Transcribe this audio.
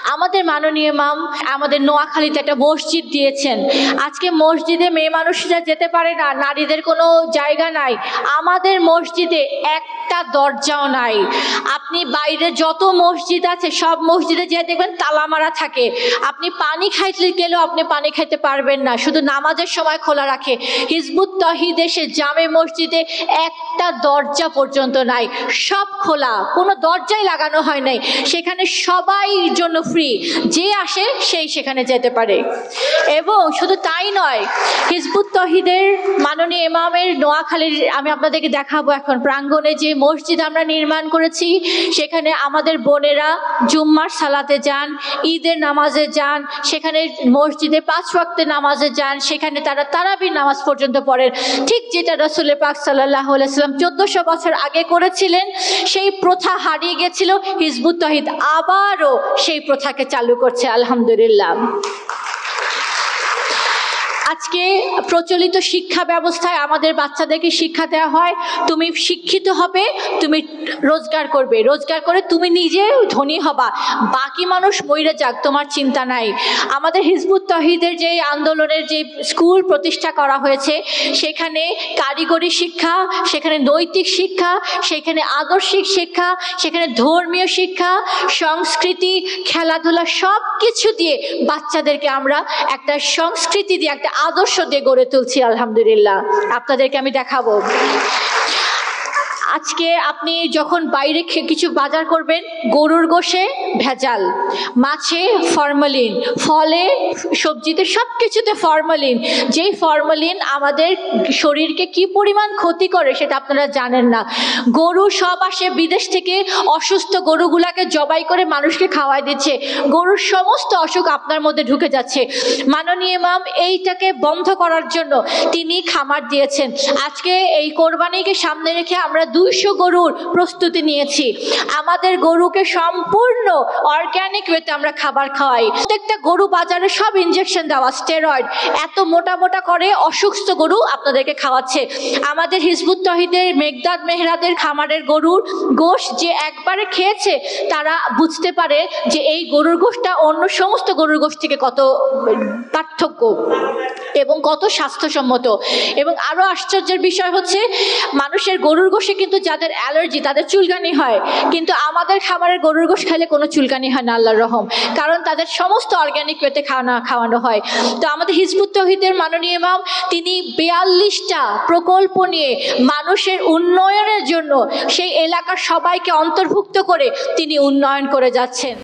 আমাদের মাননীয় ইমাম আমাদের নোয়াখালীতে একটা মসজিদ দিয়েছেন। আজকে মসজিদে মেয়ে মানুষরা যেতে পারে না, নারীদের কোনো জায়গা নাই। আমাদের মসজিদে একটা দরজাও নাই। আপনি বাইরে যত মসজিদ আছে সব মসজিদে যেয়ে দেখবেন তালা মারা থাকে। আপনি পানি খাইতে গেলেও আপনি পানি খাইতে পারবেন না, শুধু নামাজের সময় খোলা রাখে। হিজবুত তহিদ এসে জামে মসজিদে একটা দরজা পর্যন্ত নাই, সব খোলা, কোনো দরজাই লাগানো হয় নাই। সেখানে সবাই জন্য ফ্রি, যে আসে সেই সেখানে যেতে পারে। এবং শুধু তাই নয়, হিজবুত তহিদের মাননীয় ইমামের নোয়াখালীর আমি আপনাদেরকে দেখাবো এখন প্রাঙ্গণে যে মসজিদ আমরা নির্মাণ করেছি। সেখানে আমাদের বোনেরা জুম্মার সালাতে যান, ঈদের নামাজে যান, সেখানে মসজিদে 5 ওয়াক্তে নামাজে যান, সেখানে তারা তারাবির নামাজ পর্যন্ত পড়েন। ঠিক যেটা রাসূল পাক সাল্লাল্লাহু আলাইহি ওয়াসাল্লাম 1400 বছর আগে করেছিলেন, সেই প্রথা হারিয়ে গেছিল। হিজবুত তহিদ আবারও সেই প্রথাকে চালু করছে, আলহামদুলিল্লাহ। আজকে প্রচলিত শিক্ষা ব্যবস্থায় আমাদের বাচ্চাদেরকে শিক্ষা দেওয়া হয়, তুমি শিক্ষিত হবে, তুমি রোজগার করবে, রোজগার করে তুমি নিজে ধনী হবা, বাকি মানুষ মইরে যাক, তোমার চিন্তা নাই। আমাদের হিজবুত তহিদের যে আন্দোলনের যে স্কুল প্রতিষ্ঠা করা হয়েছে, সেখানে কারিগরি শিক্ষা, সেখানে নৈতিক শিক্ষা, সেখানে আদর্শিক শিক্ষা, সেখানে ধর্মীয় শিক্ষা, সংস্কৃতি, খেলাধুলা সব কিছু দিয়ে বাচ্চাদেরকে আমরা একটা সংস্কৃতি দিয়ে, একটা আদর্শ দিয়ে গড়ে তুলছি, আলহামদুলিল্লাহ। আপনাদেরকে আমি দেখাবো। আজকে আপনি যখন বাইরে কিছু বাজার করবেন, গরুর গোশে ভেজাল, মাছে ফরমালিন, ফলে সবজিতে সব কিছুতে ফরমালিন। যেই ফরমালিন আমাদের শরীরকে কি পরিমাণ ক্ষতি করে সেটা আপনারা জানেন না। গরু সব আসে বিদেশ থেকে, অসুস্থ গরুগুলাকে জবাই করে মানুষকে খাওয়াই দিচ্ছে, গরুর সমস্ত অসুখ আপনার মধ্যে ঢুকে যাচ্ছে। মাননীয় ইমাম এইটাকে বন্ধ করার জন্য তিনি খামার দিয়েছেন। আজকে এই কোরবানিকে সামনে রেখে আমরা 200 গরুর প্রস্তুতি নিয়েছি। আমাদের গরুকে সম্পূর্ণ অর্গানিক ওয়েতে আমরা খাবার খাওয়াই। প্রত্যেকটা গরু বাজারে সব ইনজেকশন দেওয়া, স্টেরয়েড, এত মোটা মোটা করে অসুস্থ গরু আপনাদেরকে খাওয়াচ্ছে। আমাদের হিজবুত তহিদের মেঘদাদ মেহরাদের খামারের গরুর গোশ যে একবারে খেয়েছে, তারা বুঝতে পারে যে এই গরুর গোশটা অন্য সমস্ত গরুর গোশ থেকে কত পার্থক্য এবং কত স্বাস্থ্যসম্মত। এবং আরো আশ্চর্যের বিষয় হচ্ছে, মানুষের গরুর গোশে কিন্তু যাদের অ্যালার্জি, তাদের চুলকানি হয়, কিন্তু আমাদের খামারের গরুর গোশ খাইলে কোনো চুলকানি হয় না, আল্লাহর রহম, কারণ তাদের সমস্ত অর্গানিক ওয়েতে খাওয়ানো হয়। তো আমাদের হিজবুত তহিদের মাননীয় ইমাম তিনি 42টা প্রকল্প নিয়ে মানুষের উন্নয়নের জন্য সেই এলাকার সবাইকে অন্তর্ভুক্ত করে তিনি উন্নয়ন করে যাচ্ছেন।